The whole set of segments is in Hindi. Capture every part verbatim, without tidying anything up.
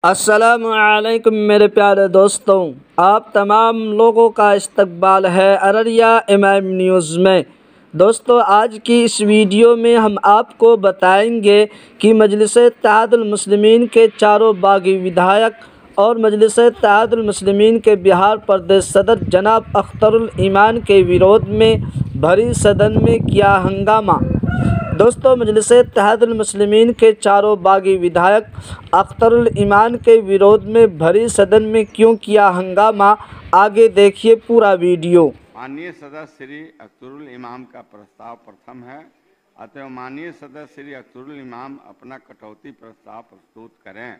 अस्सलामुअलैकुम मेरे प्यारे दोस्तों, आप तमाम लोगों का इस्तकबाल है अररिया इमाम न्यूज़ में। दोस्तों, आज की इस वीडियो में हम आपको बताएंगे कि मजलिस-ए-इत्तेहादुल मुस्लिमीन के चारों बागी विधायक और मजलिस-ए-इत्तेहादुल मुस्लिमीन के बिहार प्रदेश सदर जनाब अख्तरुल ईमान के विरोध में भरी सदन में किया हंगामा। दोस्तों, मजलिस-ए-इत्तेहादुल मुस्लिमीन के चारों बागी विधायक अख्तरुल ईमान के विरोध में भरी सदन में क्यों किया हंगामा, आगे देखिए पूरा वीडियो। माननीय सदस्य श्री अख्तरुल इमाम का प्रस्ताव प्रथम है, अतः माननीय सदस्य श्री अख्तरुल इमाम अपना कटौती प्रस्ताव प्रस्तुत करें।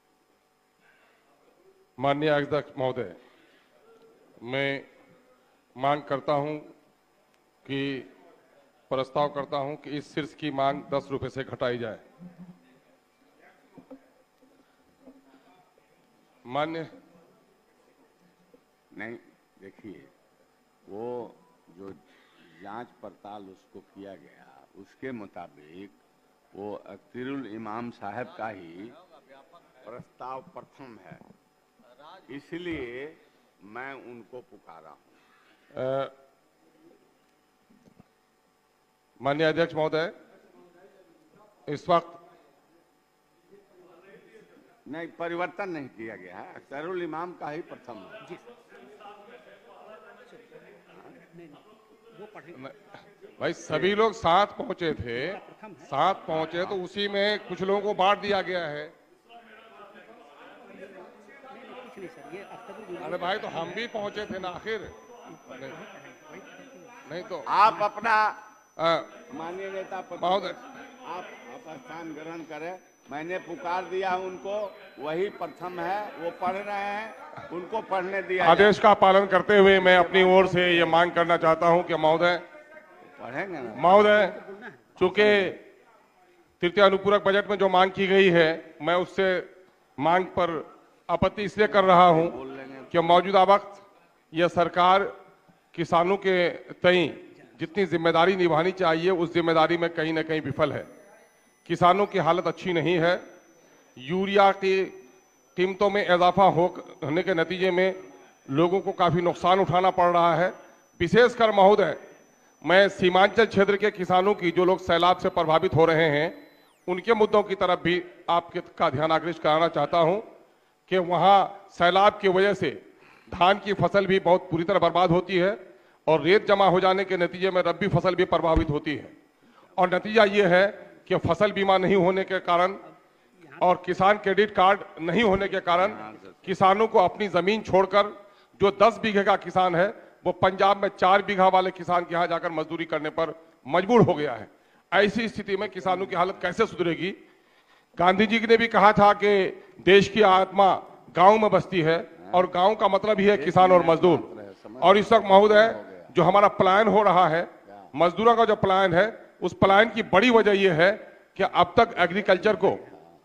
माननीय अध्यक्ष महोदय, मैं मांग करता हूं कि प्रस्ताव करता हूं कि इस शीर्ष की मांग दस रुपए से घटाई जाए। मान्य नहीं, देखिए, वो जो जांच पड़ताल उसको किया गया उसके मुताबिक वो अख्तरुल इमाम साहब का ही प्रस्ताव प्रथम है, इसलिए मैं उनको पुकारा हूँ। माननीय अध्यक्ष महोदय, इस वक्त नहीं, परिवर्तन नहीं किया गया है, अख्तरुल इमाम का ही प्रथम है। भाई सभी लोग साथ पहुंचे थे, साथ पहुंचे तो उसी में कुछ लोगों को बांट दिया गया है। अरे भाई, तो हम भी पहुंचे थे ना आखिर। नहीं, नहीं तो आप अपना माननीय नेता महोदय, आप अपना स्थान ग्रहण करें। मैंने पुकार दिया उनको, वही प्रथम है, वो पढ़ रहे हैं, उनको पढ़ने दिया। आदेश का पालन करते हुए मैं अपनी ओर से ये मांग करना चाहता हूं कि महोदय पढ़ेंगे ना महोदय चूंकि तृतीय अनुपूरक बजट में जो मांग की गई है, मैं उससे मांग पर आपत्ति इसलिए कर रहा हूं कि मौजूदा वक्त यह सरकार किसानों के तई जितनी जिम्मेदारी निभानी चाहिए उस जिम्मेदारी में कहीं ना कहीं विफल है। किसानों की हालत अच्छी नहीं है। यूरिया की कीमतों में इजाफा होने के नतीजे में लोगों को काफ़ी नुकसान उठाना पड़ रहा है। विशेषकर महोदय, मैं सीमांचल क्षेत्र के किसानों की, जो लोग सैलाब से प्रभावित हो रहे हैं, उनके मुद्दों की तरफ भी आपके का ध्यान आकृष्ट कराना चाहता हूं कि वहाँ सैलाब की वजह से धान की फसल भी बहुत पूरी तरह बर्बाद होती है और रेत जमा हो जाने के नतीजे में रबी फसल भी प्रभावित होती है। और नतीजा ये है कि फसल बीमा नहीं होने के कारण और किसान क्रेडिट कार्ड नहीं होने के कारण किसानों को अपनी जमीन छोड़कर, जो दस बीघे का किसान है वो पंजाब में चार बीघा वाले किसान के यहाँ जाकर मजदूरी करने पर मजबूर हो गया है। ऐसी स्थिति में किसानों की हालत कैसे सुधरेगी? गांधी जी ने भी कहा था कि देश की आत्मा गांव में बसती है और गांव का मतलब ही है किसान और मजदूर। और इस वक्त महोदय, जो हमारा पलायन हो रहा है, मजदूरों का जो पलायन है, उस पलायन की बड़ी वजह यह है कि अब तक एग्रीकल्चर को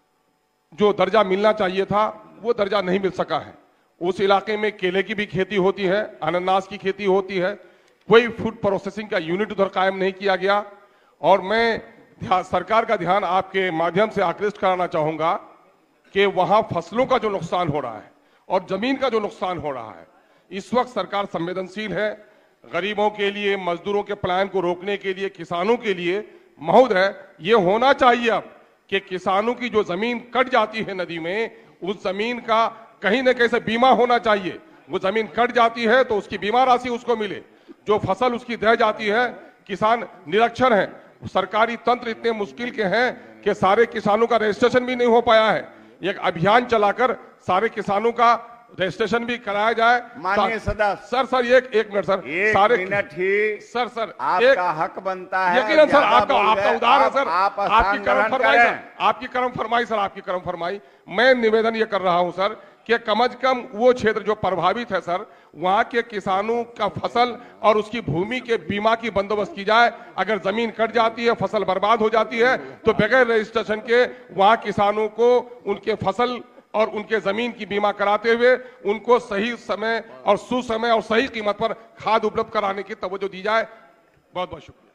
जो दर्जा मिलना चाहिए था वो दर्जा नहीं मिल सका है। उस इलाके में केले की भी खेती होती है, अनानास की खेती होती है, कोई फूड प्रोसेसिंग का यूनिट उधर कायम नहीं किया गया। और मैं सरकार का ध्यान आपके माध्यम से आकृष्ट कराना चाहूंगा कि वहां फसलों का जो नुकसान हो रहा है और जमीन का जो नुकसान हो रहा है, इस वक्त सरकार संवेदनशील है। गरीबों के लिए, मजदूरों के पलायन को रोकने के लिए, किसानों के लिए महोदय ये होना चाहिए अब कि किसानों की जो जमीन कट जाती है नदी में, उस जमीन का कहीं ना कहीं से बीमा होना चाहिए। वो जमीन कट जाती है तो उसकी बीमा राशि उसको मिले। जो फसल उसकी दह जाती है, किसान निरक्षर है। सरकारी तंत्र इतने मुश्किल के हैं कि सारे किसानों का रजिस्ट्रेशन भी नहीं हो पाया है। एक अभियान चलाकर सारे किसानों का रजिस्ट्रेशन भी कराया जाए। माननीय सदस्य, सर सर एक एक मिनट सर, एक सारे मिनट ही सर सर आपका हक बनता है। यकीनन सर, आपका आपका उदार है सर, आप आपकी कर्म फरमाई सर, आपकी कर्म फरमाई सर, आपकी कर्म फरमाई। मैं निवेदन ये कर रहा हूं सर कि कम से कम वो क्षेत्र जो प्रभावित है सर, वहां के किसानों का फसल और उसकी भूमि के बीमा की बंदोबस्त की जाए। अगर जमीन कट जाती है, फसल बर्बाद हो जाती है, तो बगैर रजिस्ट्रेशन के वहां किसानों को उनके फसल और उनके जमीन की बीमा कराते हुए उनको सही समय और सुसमय और सही कीमत पर खाद उपलब्ध कराने की तवज्जो दी जाए। बहुत बहुत शुक्रिया।